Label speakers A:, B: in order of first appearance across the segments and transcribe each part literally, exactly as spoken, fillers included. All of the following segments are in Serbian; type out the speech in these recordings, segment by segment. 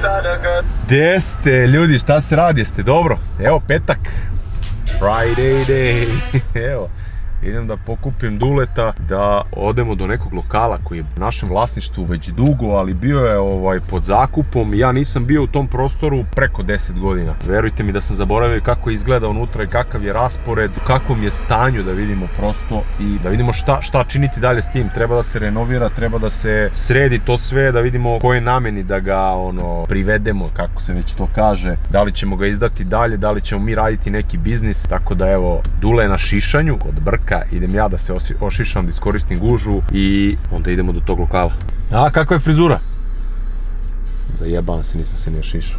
A: Gdje ste ljudi, šta se radi, jeste dobro? Evo petak, Friday day, evo. Idem da pokupim Duleta, da odemo do nekog lokala koji je u našem vlasništvu već dugo, ali bio je ovaj, pod zakupom. Ja nisam bio u tom prostoru preko deset godina. Verujte mi da sam zaboravio kako izgleda unutra i kakav je raspored, u kakvom je stanju, da vidimo prosto i da vidimo šta, šta činiti dalje s tim. Treba da se renovira, treba da se sredi to sve, da vidimo koje nameni da ga ono, privedemo, kako se već to kaže. Da li ćemo ga izdati dalje, da li ćemo mi raditi neki biznis. Tako da evo, Dule je na šišanju od Brka. Idem ja da se ošišam, da iskoristim gužu i onda idemo do tog lokala. A, kakva je frizura? Zajebam se, nisam se ni ošišao.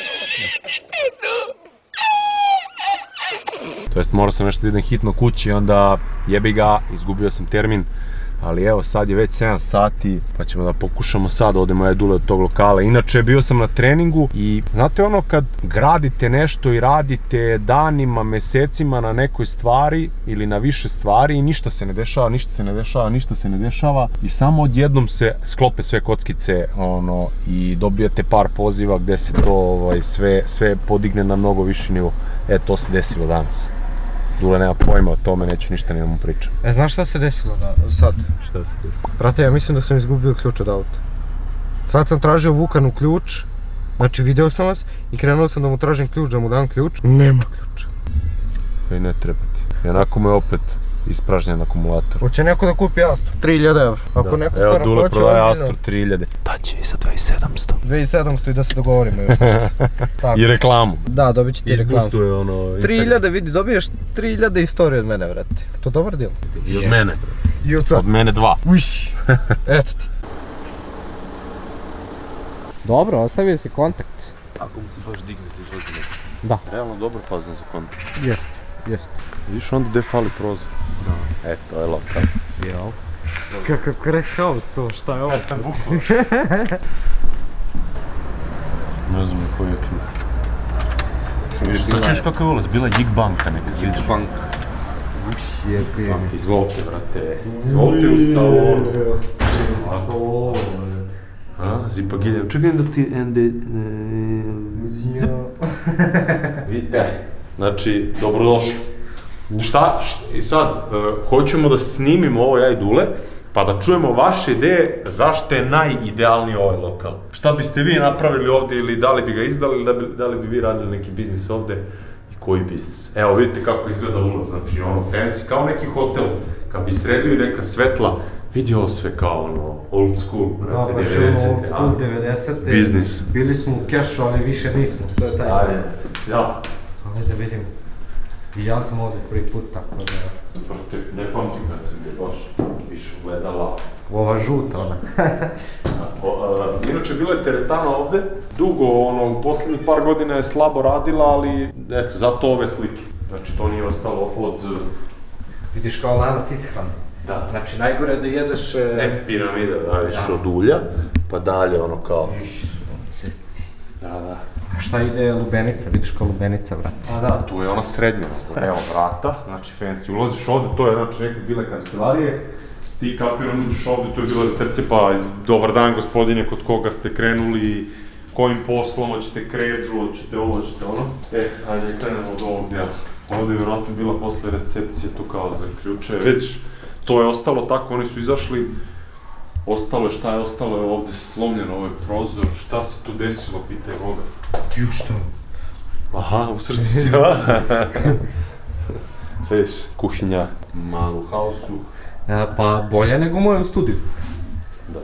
A: To jest, morao sam nešto da idem hitno kući, onda jebi ga, izgubio sam termin. Ali evo, sad je već sedam sati, pa ćemo da pokušamo sad da odemo ja Dule od tog lokala. Inače, bio sam na treningu i znate ono kad gradite nešto i radite danima, mesecima na nekoj stvari ili na više stvari i ništa se ne dešava, ništa se ne dešava, ništa se ne dešava i samo odjednom se sklope sve kockice ono, i dobijete par poziva gde se to ovaj, sve, sve podigne na mnogo viši nivo. E, to se desilo danas. Dule nema pojma o tome, neću ništa ni da mu pričam.
B: E, znaš šta se desilo da, sad?
A: Šta se desilo?
B: Brate, ja mislim da sam izgubio ključ od auta. Sad sam tražio Vukanu ključ, znači video sam vas i krenuo sam da mu tražim ključ, da mu dam ključ. Nema ključa.
A: I ne treba ti. I onako mu je opet ispražnjen akumulator.
B: Hoće neko da kupi Astru, tri hiljade evra. Ako neko stvarno hoće,
A: evo Dule prodaje Astru tri hiljade. Daće i za dve hiljade sedamsto.
B: dve hiljade sedamsto i da se dogovorimo još.
A: I reklamu.
B: Da, dobit će ti reklamu.
A: Izbustuje ono...
B: tri hiljade, vidi, dobiješ tri hiljade istorije od mene, vrati. To dobar djel?
A: I od mene.
B: I od sad?
A: Od mene dva.
B: Uiš, eto ti. Dobro, ostavio si kontakt.
A: Ako mu se baš digne, ti izlazi neko.
B: Da.
A: Realno dobro fazan za kontakt.
B: Jest, jest.
A: Vidiš onda gde fali prozor. Da. E, to je lokal.
B: Jel? Kakav crack house to, šta je ovo?
A: Bukvalno. Ne znam na koji je ključ. Sad ćeš kako je ulaz, bila je Jig banka neka.
B: Jig banka. Uš, jebi.
A: Izvolite, brate. Izvolite u salon. A, zipak idem. Čekaj da ti ende... Znači, dobrodošli. Šta? I sad, hoćemo da snimimo ovo ja i Dule, pa da čujemo vaše ideje zašto je najidealniji ovaj lokal. Šta biste vi napravili ovde ili da li bi ga izdali ili da li bi vi radili neki biznis ovde i koji biznis. Evo vidite kako izgleda ulaz, znači ono fancy kao neki hotel. Kad bi sredili neka svetla, vidi ovo sve kao ono old school, brate, devedesete.
B: Old school, devedesete.
A: Biznis.
B: Bili smo u kešu, ali više nismo, to je taj.
A: Ajde, ja.
B: Ajde da vidimo. I ja sam ovdje prvi put, tako da...
A: Brate, ne pamtim kad sam je baš više gledala.
B: Ova žuta, ona.
A: Inače, bila je teretana ovde, dugo, ono, u poslednjih par godina je slabo radila, ali, eto, zato ove slike. Znači, to nije ostalo od...
B: Vidiš kao lanac ishrane.
A: Da.
B: Znači, najgore je da jedeš...
A: Ne piramida, da, viš od ulja, pa dalje, ono, kao... Da, da.
B: A šta ide lubenica, vidiš kao lubenica, vrati.
A: A da, tu je ona srednja, evo vrata, znači fancy, ulaziš ovde, to je znači neke bile kancelarije, ti kapiram uđeš ovde, tu je bila recepcija, pa dobar dan gospodine, kod koga ste krenuli, kojim poslom, hoćete kređu, hoćete ovo, hoćete ono. E, ajde krenemo od ovog djela. Ovde je vjerojatno bila posle recepcije tu kao za ključe, već to je ostalo tako, oni su izašli. Ostalo je, šta je ostalo je ovde slomljeno, ovaj prozor, šta se tu desilo, pitaj Boga.
B: Ju šta?
A: Aha, u srcu si vas. Viš, kuhinja, malu hausu.
B: Pa bolje nego u mojem studiju.
A: Da.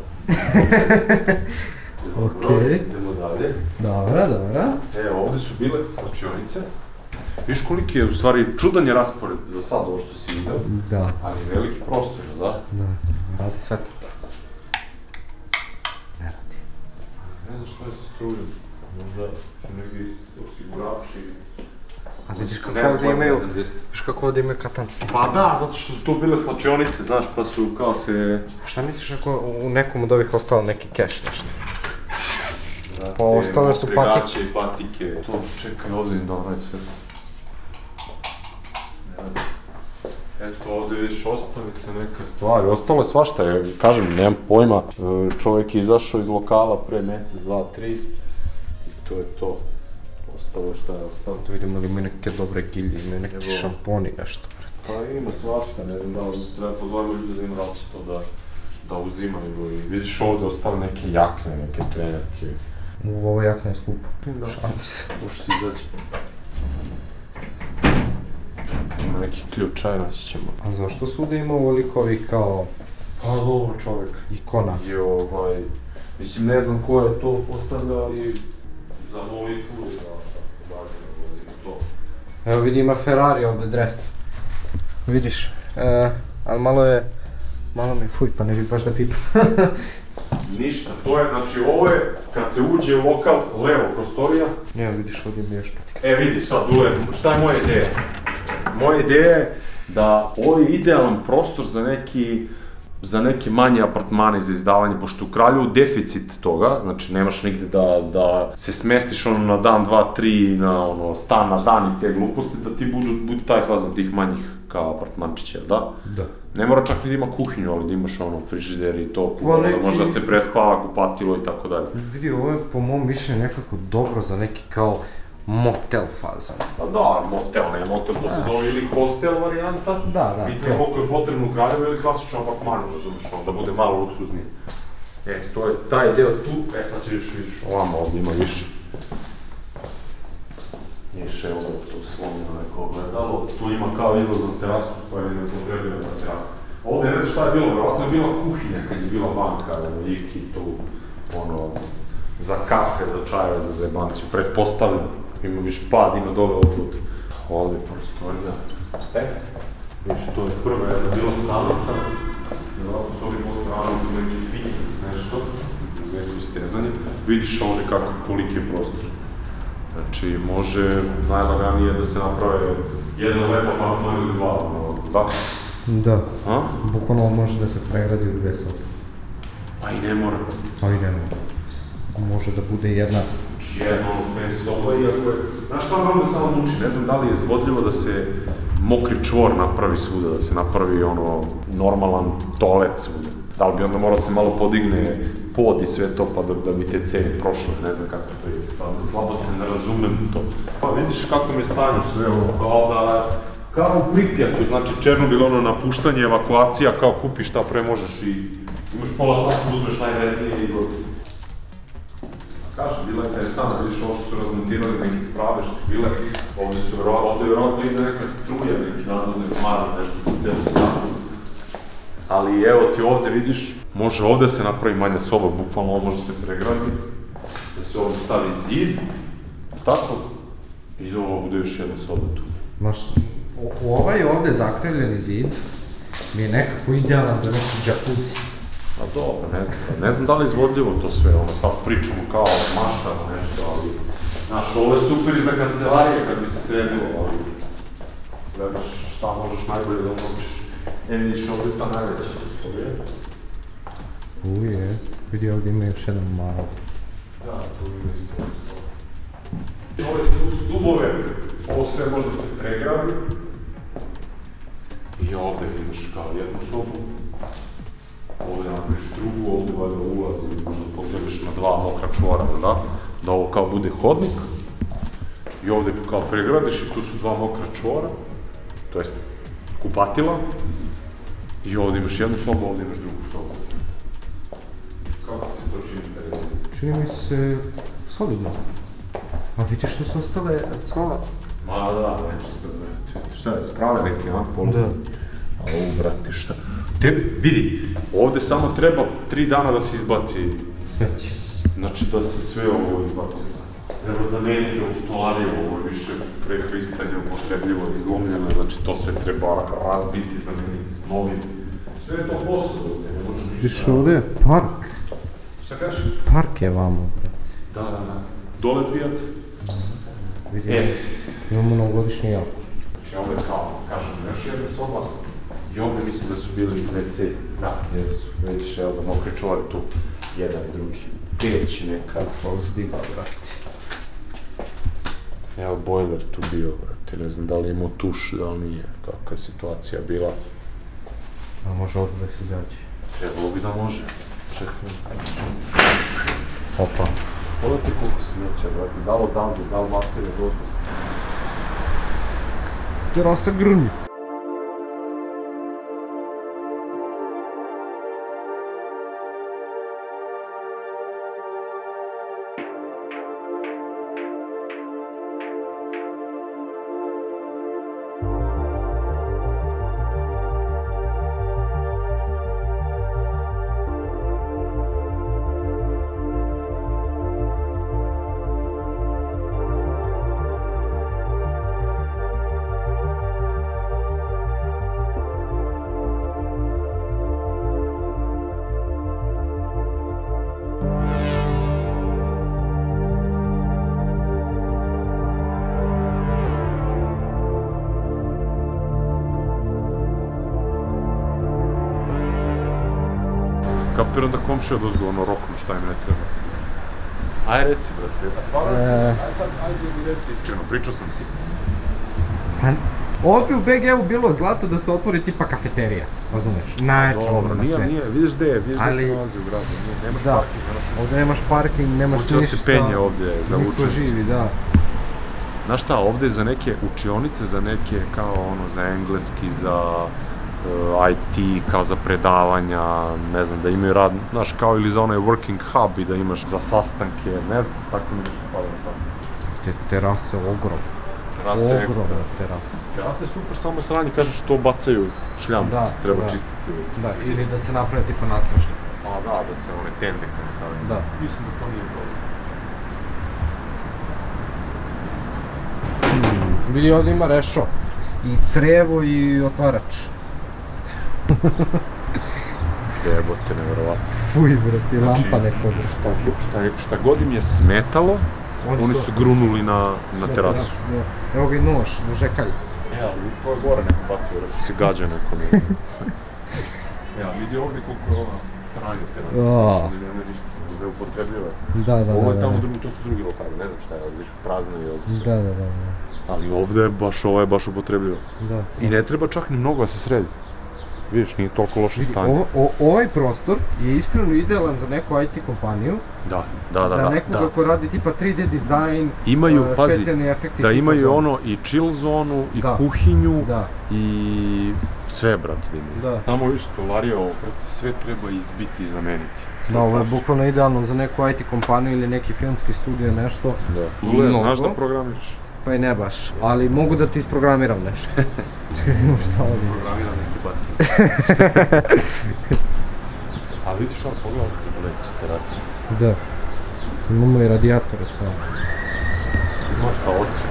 B: Okej.
A: Idemo dalje.
B: Dobra, dobra.
A: Evo, ovde su bile slačionice. Viš koliki je, u stvari, čudan je raspored za sad ovo što si vidio.
B: Da.
A: Ali veliki prostor, da?
B: Da, radi svetlo. Ne radi.
A: Ne znam što je sa strujom. Možda su neki osigurači.
B: A vidiš kako ovdje imaju, vidiš kako ovdje imaju katance.
A: Pa da, zato što su tu bile slačionice, znaš, pa su kao se...
B: Šta misliš ako u nekom od ovih ostalo neki keš nešto? Pa ostale su patike.
A: Gaće i patike. To, čekaj, ovdje im da onaj sve. Eto, ovdje vidiš ostavice, neka stvari. Ostalo je svašta, kažem, nemam pojma. Čovjek je izašao iz lokala pre mesec, dva, tri. to je to. Ostalo šta je ostalo.
B: Da vidimo li imaju neke dobre gilje, imaju neki
A: Evo.
B: šamponi, nešto.
A: Pa ima svašta, ne znam da li treba pozvati ljudi da im da li će to da, da uzimaju. I vidiš ovdje ostale neke jakne, neke trenerke.
B: U, ovo jakna je skupa.
A: Da.
B: Šalim se.
A: Možeš si izaći. Ima neki ključ, aj naći ćemo.
B: A zašto svuda ima ovoliko ovih kao
A: Pa dobro čovjek.
B: ikona?
A: I ovaj, mislim ne znam ko je to postavljao, ali za molitvu da da vozimo to.
B: Evo vidi ima Ferrari ovdje dres. Vidiš, e, ali malo je, malo mi fuj pa ne bi baš da pipam.
A: Ništa, to je, znači ovo je, kad se uđe u lokal, levo prostorija.
B: Evo vidiš ovdje mi još patika.
A: E vidi sad, Dule, šta je moja ideja? Moja ideja je da ovo je idealan prostor za neki za neke manje apartmane za izdavanje, pošto u Kraljevu deficit toga, znači nemaš nigde da, da se smestiš ono na dan, dva, tri, na ono, stan na dan i te gluposti, da ti budu, budu taj fazon tih manjih kao apartmančića, da?
B: Da.
A: Ne mora čak ni da ima kuhinju, ali da imaš ono frižider i to,
B: Pa neki-
A: da možda se prespava, kupatilo i tako dalje.
B: Vidi, ovo je po mom mišljenju nekako dobro za neki kao motel fazon.
A: Pa da, motel, ne motel, to se zove ili hostel varijanta.
B: Da, da,
A: Bitno je
B: to.
A: koliko je potrebno u Kraljevu ili klasično apartmanu, razumiješ, ono, da bude malo luksuznije. E, to je taj deo tu, e sad ćeš vidiš, ovamo ovdje ima više. Više, evo to slomino neko ogledalo, tu ima kao izlaz na terasu, koja je nepotrebna na terasa. Ovdje ne znam šta je bilo, vjerojatno je bila kuhinja kad je bila banka, ono, Iki tu, ono, za kafe, za čajeve, za zajebanciju, pretpostavljam. Ima viš pad, ima dole ovdje. Ovdje je prostorija. E, vidiš, to je prva jedna bila salica. Vjerojatno su ovdje po stranu tu neki fitness, nešto. Neko istezanje. Vidiš ovdje kako, koliki je prostor. Znači, može najlaganije da se naprave jedan lep apartman ili dva, ono, da?
B: Da.
A: A?
B: Bukvalno može da se pregradi u dve sobe.
A: Pa i ne mora.
B: Pa i ne može. Može da bude jedna.
A: Jedno, dve soba, iako je... Znaš šta vam da samo muči? Ne znam da li je izvodljivo da se mokri čvor napravi svuda, da se napravi ono normalan toalet svuda. Da li bi onda moralo se malo podigne pod i sve to pa da, da bi te cene prošle, ne znam kako to je. Stavno, slabo se ne razumem to. Pa vidiš kako mi je stanje sve ovo, kao da... Kao u Pripjatu, znači Černobil, ono napuštanje, evakuacija, kao kupiš šta pre možeš i imaš pola sata, uzmeš najvrednije i izlazi. Kažem, bila je teretana, vidiš ovo što su razmontirali, neke sprave što su bile, ovdje su vjerovatno, ovdje je vjerovatno iza neka struja, neki razvodne mara, nešto za cijelu stranu. Ali evo ti ovdje vidiš, može ovdje se napravi manja soba, bukvalno ovo može se pregradi, da se ovdje stavi zid, tako, i da ovo bude još jedna soba tu.
B: Znaš, u ovaj ovdje zakrivljeni zid mi je nekako idealan za neki džakuzi.
A: A dobro, ne znam sad, ne znam da li je izvodljivo to sve, ono sad pričamo kao maštano nešto, ali... Znaš, ovo je super i za kancelarije kad bi se sredilo, ali... Gledaš šta možeš najbolje da umočiš. Ne vidiš ovdje ta najveća prostorija.
B: Uje, vidi ovdje ima još jedan malo.
A: Da, tu ima isto. Ove su stubove, ovo sve može da se pregradi. I ovdje imaš kao jednu sobu. Ovdje napraviš drugu, ovdje valjda ulazi, možda pogledaš na dva mokra čvora, da? Da ovo kao bude hodnik. I ovdje kao pregradiš i tu su dva mokra čvora, to jest kupatila. I ovdje imaš jednu sobu, ovdje imaš drugu sobu. Kako se to čini taj ovdje?
B: Čini mi se solidno. A vidiš što su ostale cvala?
A: Ma da, nešto da brate. Šta je, sprave neki, a? Polu?
B: Da.
A: A ovo, brate, šta? Tebi, vidi, ovdje samo treba tri dana da se izbaci.
B: Smeći.
A: Znači da se sve ovo izbaci. Treba zameniti ovu stolariju, ovo je više prehristanje, upotrebljivo, izlomljeno, znači to sve treba razbiti, zameniti s novim. Sve je to posao ovdje, ne može ništa.
B: Vidiš ovdje je park.
A: Šta kažeš?
B: Park je vamo, brate.
A: Da, da, da. Dole pijaca.
B: Vidi,
A: E.
B: imamo novogodišnji jako.
A: Znači ovdje kao, kažem, još jedna soba. I ovdje mislim da su bili ve ce. Da, jesu. Vidiš, evo da mokri čuvari tu. Jedan i drugi. Peć neka.
B: Pozdiva, brate.
A: Evo, bojler tu bio, brate. Ne znam da li imao tuš, da li nije. Kakva je situacija bila.
B: A može ovdje da se izađe.
A: Trebalo bi da može. Čekaj.
B: Opa.
A: Pogledajte koliko smeća, brate, da li odavde, da li bacili odnosno.
B: Terasa grmi.
A: Kapiram da komšija dozgo ono roknu šta im ne treba. Aj reci, brate, a stvarno reci, aj sad, ajde mi reci iskreno, pričao sam ti.
B: Pa, ovo bi u B G U bilo zlato da se otvori tipa kafeterija, razumeš, najjača ovo na svijetu.
A: Nije, vidiš gde je, vidiš gde se nalazi u gradu, nemaš parking, nemaš ništa.
B: Ovdje nemaš parking, nemaš ništa.
A: Uče da se penje ovdje za učenje.
B: Niko živi, da.
A: Znaš šta, ovdje je za neke učionice, za neke kao ono, za engleski, za I T, kao za predavanja, ne znam, da imaju rad, znaš, kao ili za onaj working hub i da imaš za sastanke, ne znam, tako mi nešto pada na tamo.
B: Te terase ogromne.
A: Terase ekstra.
B: Ogromne terase.
A: Terase je super, samo sranje kažeš što bacaju šljam,
B: da,
A: treba
B: da.
A: čistiti.
B: Da, ili da se naprave tipa nastrašnice.
A: A da, da se one tende koje stavaju.
B: Da.
A: Mislim da to nije dobro.
B: Hmm, vidi ovdje ima rešo. I crevo i otvarač.
A: Jebote, nevjerovatno.
B: Fuj, brati, lampa neko
A: šta, šta god im je smetalo, oni, oni su grunuli na, na terasu. terasu
B: da. Evo ga i nož, nožekalj.
A: Ja, ali to je gore neko bacio, rekao si gađa neko. Ja, vidi ovdje koliko je ova sranja terasa, oh. Ne ne ništa, ne upotrebljiva.
B: Da, da, da.
A: Ovo je tamo drugi, to su drugi lokali, ne znam šta je, ovdje više prazno i ovdje sve.
B: Da, da, da.
A: Ali ovdje je baš, ovo je baš upotrebljivo. Da. I ne treba čak ni mnogo da se sredi. Vidiš, nije toliko loše stanje.
B: Ovo, o, ovaj prostor je iskreno idealan za neku I T kompaniju.
A: Da, da, da.
B: Za nekoga da. Ko radi tipa tri D dizajn,
A: imaju,
B: uh,
A: pazi,
B: specijalni efekti.
A: Da imaju zonu. Ono i chill zonu, i da. Kuhinju,
B: da.
A: I sve, brate, da imaju. Da. Samo viš stolarija ovo, brate, sve treba izbiti i zameniti.
B: Da, ovo je bukvalno idealno za neku I T kompaniju ili neki filmski studio, nešto.
A: Da. Ule, znaš da programiraš?
B: Pa i ne baš, ali mogu da ti isprogramiram nešto. Čekaj, imamo šta ovdje.
A: Isprogramiram neki batin. A vidiš ovo, pogledajte za boleticu terase.
B: Da. Imamo i radijatore cijelo.
A: Imaš šta oči.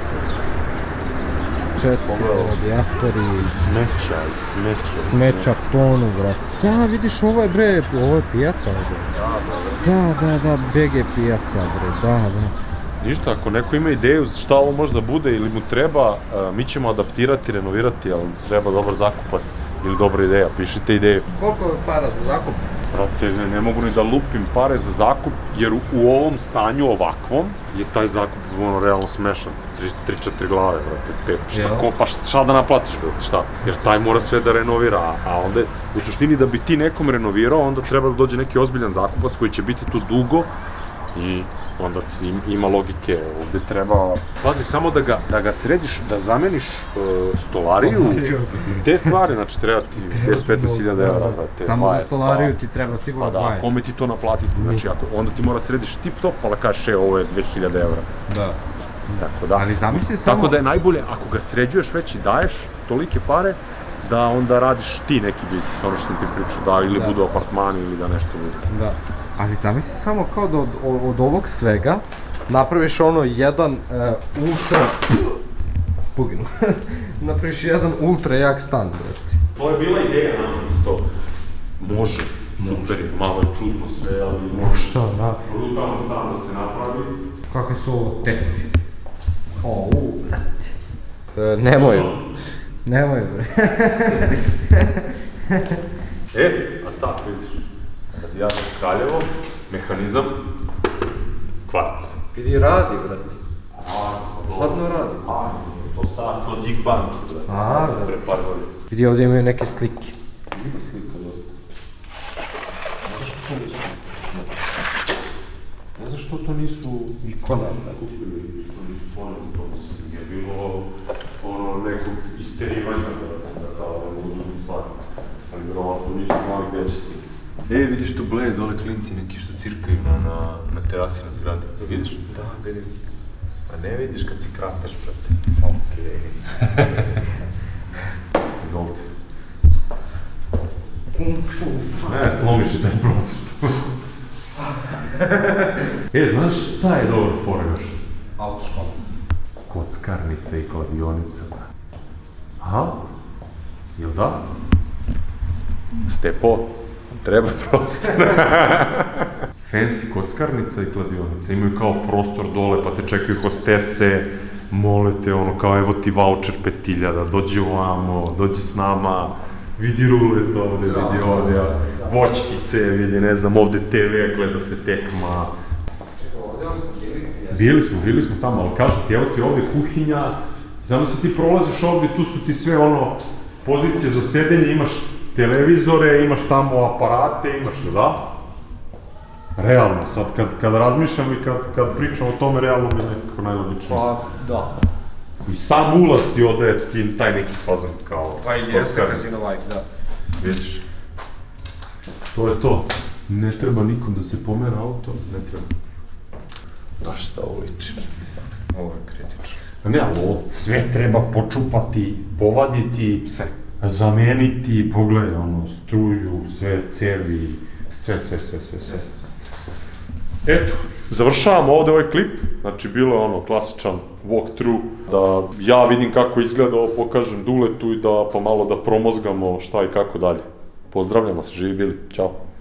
B: Četke, radijatori.
A: I smeća, i smeća.
B: Smeća tonu, brate. Da, vidiš, ovo je bre, ovo je pijaca ovdje. Da, da, da, da, B G pijaca bre, da, da.
A: Ništa, ako neko ima ideju šta ovo može da bude ili mu treba, mi ćemo adaptirati, renovirati, ali treba dobar zakupac ili dobra ideja, pišite ideju.
B: Koliko je para za zakup?
A: Brate, ne, ne mogu ni da lupim pare za zakup, jer u, u ovom stanju ovakvom je taj zakup ono realno smešan. tri četiri glave, brate, pet, šta, ko, pa šta da naplatiš, brate, šta? Jer taj mora sve da renovira, a, a onda, u suštini da bi ti nekom renovirao, onda treba da dođe neki ozbiljan zakupac koji će biti tu dugo i onda ima logike, ovdje treba... Pazi, samo da ga, da ga središ, da zameniš uh, stolariju, te stvari, znači treba ti deset do petnaest hiljada evra, brate.
B: Samo za stolariju ti treba sigurno dvadeset.
A: Pa da, kome ti to naplatiti, znači ako, onda ti mora središ tip top, pa da kažeš, e, ovo je dve hiljade evra.
B: Da.
A: Tako da,
B: ali zamisli samo...
A: Tako da je najbolje, ako ga sređuješ već i daješ tolike pare, da onda radiš ti neki biznis, ono što sam ti pričao, da ili budu apartmani ili da nešto bude.
B: Da. Ali zamisli samo kao da od, od ovog svega napraviš ono jedan uh, ultra... Puginu. Napraviš jedan ultra jak stan, brati.
A: To je bila ideja nam isto. Može, super je, malo je čudno sve, ali može.
B: Šta, da.
A: Brutalan stan da se napravi.
B: Kakve su ovo teti? O, u, brati. E, nemoj, nemoj, brati.
A: E, a sad vidiš. Radijator Kraljevo, mehanizam, kvarc.
B: Vidi, radi, brati. Hladno radi.
A: A, to sad, to Dig Banki, brati. A, da. Pre par godina.
B: Vidi, ovdje imaju neke slike.
A: Ima slika dosta. Ne znaš što to nisu? Ne znam što to nisu
B: ikona.
A: Kupili, što nisu poneli to, mislim, nije bilo ono nekog isterivanja da kao ne mogu drugu stvari. Ali vjerovatno nisu znali gdje će stigati. E, vidiš tu bleje dole klinci neki što cirkaju na, na, na terasi na zgradi, vidiš? Da, vidim. A ne vidiš kad si kraftaš, brate. Okej. Izvolite.
B: Kung fu
A: Ne, slomiš i taj prostor tu. E, znaš šta je dobar fora još?
B: autoškola.
A: Kockarnica i kladionica. Aha, jel da? Stepo, treba prostor. Fancy kockarnica i kladionica, imaju kao prostor dole, pa te čekaju hostese, mole te ono kao evo ti voucher pet hiljada, dođi ovamo, dođi s nama, vidi rulet ovde, vidi ovde, voćkice, vidi ne znam, ovde te ve, gleda se tekma. Bili smo, bili smo tamo, ali kažem ti, evo ti ovde kuhinja, znam se ti prolaziš ovde, tu su ti sve ono, pozicije za sedenje, imaš televizore, imaš tamo aparate, imaš, da? Realno, sad kad, kad razmišljam i kad, kad pričam o tome, realno mi je nekako najlogičnije.
B: Pa, da.
A: I sam ulaz ti odaje ti taj neki fazon kao
B: Pa i jeste casino like, da.
A: Vidiš? To je to. Ne treba nikom da se pomera auto, ne treba. Na šta ovo liči?
B: Ovo je kritično.
A: Ne, ali sve treba počupati, povaditi,
B: Sve.
A: zameniti, pogledaj, ono, struju, sve, cevi, sve, sve, sve, sve, sve. Eto, završavamo ovde ovaj klip, znači bilo je ono klasičan walkthrough, da ja vidim kako izgleda ovo, pokažem Duletu i da pa malo da promozgamo šta i kako dalje. Pozdravljamo se, živi bili, ćao!